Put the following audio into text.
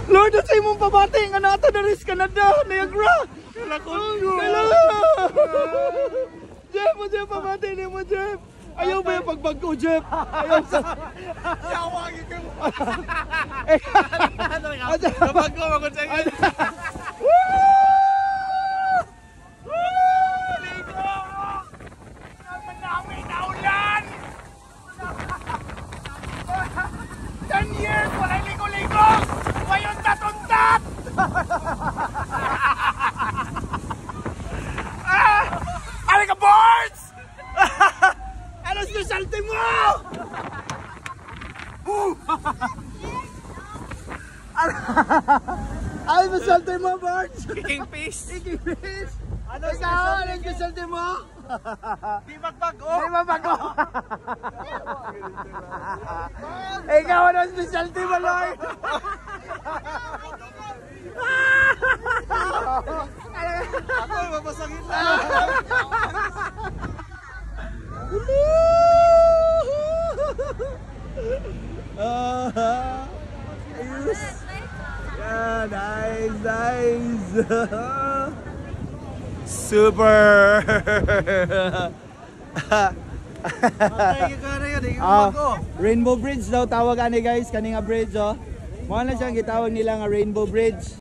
Lord, sa imong pabati nga nato na rin Canada, Niagara. Jeff, mo Jeff, pabati ni mo Jeff. Ayaw ba yung pagbago, Jeff? Ayaw sa... Yawagin ka mo. Nabago, magod sa inyo. Ligo! Naman namin na ulan! 10 years, walang ligo-ligo! Ngayon tatuntat! Ano ka, boards? Ano specialty mo? Ay, specialty mo, Bart! Kicking fish. Kicking fish! Ikaw, ano specialty mo? Di magbago. Di mabago! Ikaw, ano specialty mo, Lord? Ako, mapasangin lang. Ayos! Yeah, nice, nice! Super! Rainbow Bridge daw tawag ani guys, kaninga bridge oh. Mo na siyang gitawag nila nga Rainbow Bridge.